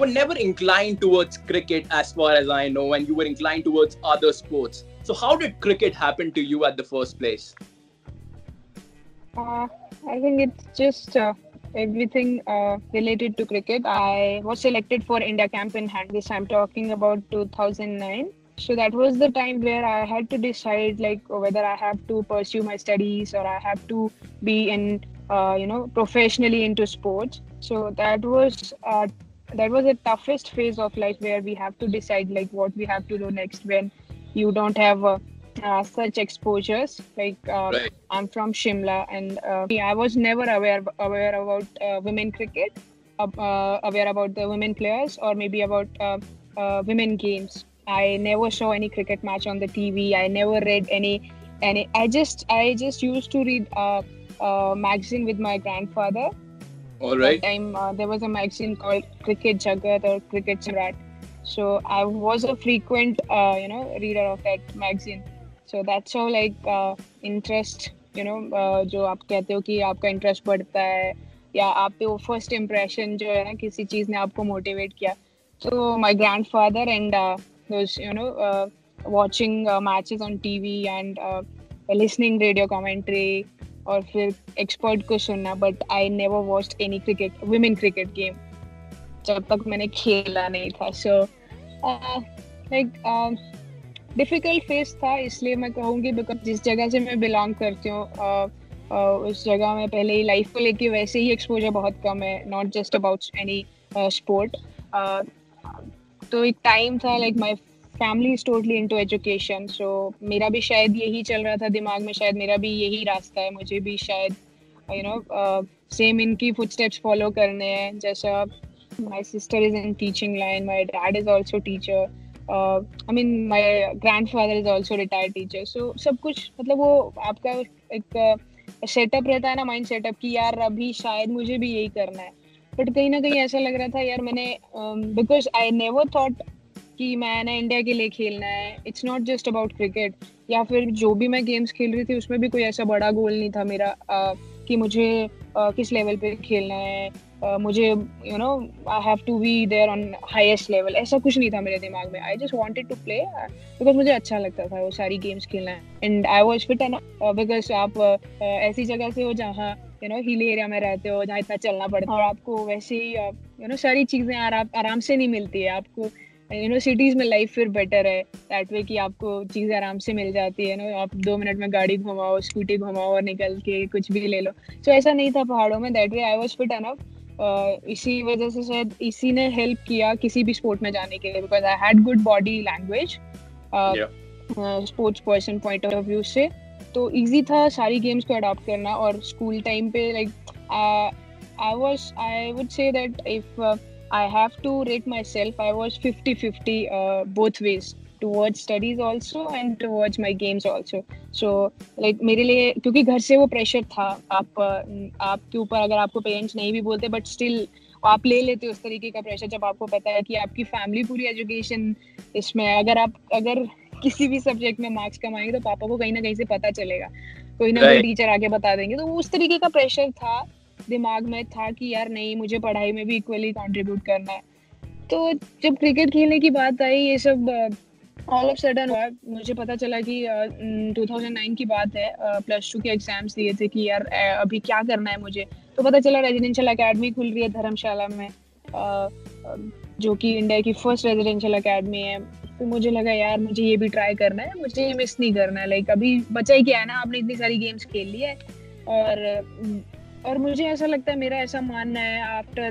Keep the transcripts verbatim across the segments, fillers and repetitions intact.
were never inclined towards cricket as far as I know, and you were inclined towards other sports. So how did cricket happen to you at the first place? Uh, I think it's just uh, everything uh, related to cricket. I was selected for India camp in hand. This I'm talking about two thousand nine. So that was the time where I had to decide like whether I have to pursue my studies or I have to be in, uh, you know, professionally into sports. So that was uh, that was the toughest phase of life where we have to decide like what we have to do next when you don't have uh, uh, such exposures. Like uh, Right. I'm from Shimla, and uh, I was never aware aware about uh, women cricket, uh, uh, aware about the women players, or maybe about uh, uh, women games. I never saw any cricket match on the T V. I never read any any. I just I just used to read uh, uh, magazine with my grandfather. All That right. time uh, there was a magazine called Cricket Jagat or Cricket Samrat. So I was a frequent uh, you know reader of that magazine. So that's how like uh, interest, you know uh, जो आप कहते हो कि आपका interest बढ़ता है या आप पे वो फर्स्ट इम्प्रेशन जो है ना किसी चीज ने आपको मोटिवेट किया. So my grandfather and uh, those you know uh, watching uh, matches on T V and uh, listening radio commentary और फिर एक्सपर्ट को सुनना. But I never watched any cricket women cricket game जब तक मैंने खेला नहीं था. सो लाइक डिफिकल्ट फेस था, इसलिए मैं कहूँगी बिकॉज जिस जगह से मैं बिलोंग करती हूँ uh, uh, उस जगह में पहले ही लाइफ को लेके वैसे ही एक्सपोजर बहुत कम है, not just about any sport. तो एक टाइम था like my family is totally into education. So मेरा भी शायद यही चल रहा था दिमाग में, शायद मेरा भी यही रास्ता है, मुझे भी शायद यू नो सेम इनकी फुटस्टेप्स फॉलो करने हैं. जैसा my sister is in teaching line, my dad is also teacher, I mean my grandfather is also retired teacher. So सब कुछ मतलब वो आपका एक सेटअप रहता है ना, माइंड सेटअप कि यार अभी शायद मुझे भी यही करना है. बट कहीं ना कहीं ऐसा लग रहा था यार मैंने बिकॉज आई नेवर थॉट कि मैंने इंडिया के लिए खेलना है. It's not just about cricket, या फिर जो भी मैं गेम्स खेल रही थी उसमें भी कोई ऐसा बड़ा गोल नहीं था मेरा uh, कि मुझे uh, किस लेवल पे खेलना है. uh, मुझे you know I have to be there on highest level, ऐसा कुछ नहीं था मेरे दिमाग में. I just wanted to play because मुझे अच्छा लगता था वो सारी गेम्स खेलना. And I was fit enough because आप uh, ऐसी जगह से हो जहाँ यू नो हिल एरिया में रहते हो, जहाँ इतना चलना पड़ता है और आपको वैसे ही यू नो सारी चीज़ें आराम आराम से नहीं मिलती है आपको. यू नो सिटीज में लाइफ फिर बेटर है दैट वे कि आपको चीज़ें आराम से मिल जाती है. नो आप दो मिनट में गाड़ी घुमाओ, स्कूटी घुमाओ और निकल के कुछ भी ले लो. सो so, ऐसा नहीं था पहाड़ों में. That way I was fit enough. इसी वजह से शायद इसी ने हेल्प किया किसी भी स्पोर्ट में जाने के लिए, because I had good body language sports person point of view से. तो इजी था सारी गेम्स को अडॉप्ट करना. और स्कूल टाइम पे like I was I would say that if I have to rate myself, I was fifty fifty uh, both ways, towards studies also and towards my games also. So like मेरे लिए क्योंकि घर से वो pressure था, आप आपके ऊपर अगर आपको पेरेंट्स नहीं भी बोलते बट स्टिल आप ले लेते उस तरीके का प्रेशर जब आपको पता है कि आपकी फैमिली पूरी एजुकेशन इसमें, अगर आप अगर किसी भी सब्जेक्ट में मार्क्स कमाएंगे तो पापा को कहीं ना कहीं से पता चलेगा, कोई ना कोई टीचर आके बता देंगे. तो उस तरीके का प्रेशर था दिमाग में था कि यार नहीं मुझे पढ़ाई में भी इक्वली कंट्रीब्यूट करना है. तो जब क्रिकेट खेलने की बात आई ये सब ऑल ऑफ सडन हुआ. मुझे पता चला कि टू थाउजेंड नाइन की बात है, प्लस टू के एग्जाम्स दिए थे कि यार uh, अभी क्या करना है मुझे. तो पता चला रेजिडेंशियल एकेडमी खुल रही है धर्मशाला में, uh, जो कि इंडिया की फर्स्ट रेजिडेंशियल एकेडमी है. तो मुझे लगा यार मुझे ये भी ट्राई करना है, मुझे ये मिस नहीं करना है. लाइक अभी बचा ही क्या है ना, आपने इतनी सारी गेम्स खेल ली है. और और मुझे ऐसा लगता है, मेरा ऐसा मानना है after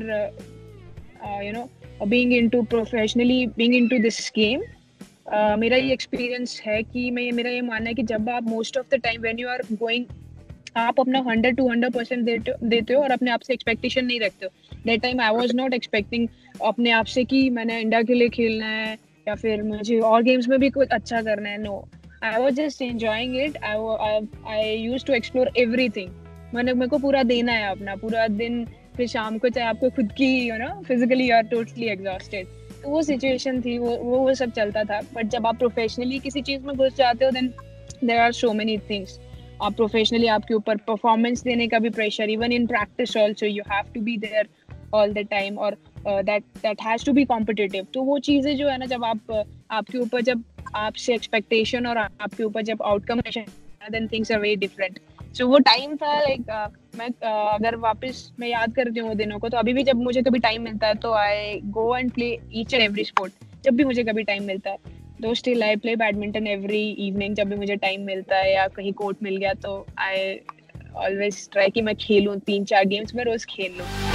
you know being into professionally being into this game, मेरा ये एक्सपीरियंस है कि मैं मेरा ये मानना है कि जब आप most of the time when you are going, आप अपना हंड्रेड टू हंड्रेड परसेंट देते हो और अपने आप से एक्सपेक्टेशन नहीं रखते हो. That time I was not expecting अपने आप से कि मैंने इंडिया के लिए खेलना है या फिर मुझे और गेम्स में भी कुछ अच्छा करना है. No, I was just enjoying it. I I used to explore everything. मैंने मेरे को पूरा देना है अपना पूरा दिन, फिर शाम को चाहे आपको खुद की you know physically you are totally exhausted. तो वो सिचुएशन थी, वो वो वो सब चलता था. बट जब आप प्रोफेशनली किसी चीज़ में घुस जाते हो then there are so many things. आप प्रोफेशनली आपके ऊपर परफॉर्मेंस देने का भी pressure, even in practice also you have to be there all the time. और that that has to be competitive. तो वो चीज़ें जो है ना, जब आप आपके ऊपर जब आपसे एक्सपेक्टेशन और आपके ऊपर जब outcome then things are very different. So वो टाइम था लाइक like, uh, मैं uh, अगर वापस मैं याद करती हूँ वो दिनों को, तो अभी भी जब मुझे कभी टाइम मिलता है तो I go and play each and every sport. जब भी मुझे कभी टाइम मिलता है तो still I play badminton every evening. जब भी मुझे टाइम मिलता है या कहीं कोर्ट मिल गया तो आई ऑलवेज ट्राई कि मैं खेलूँ, तीन चार गेम्स में रोज खेल लूँ.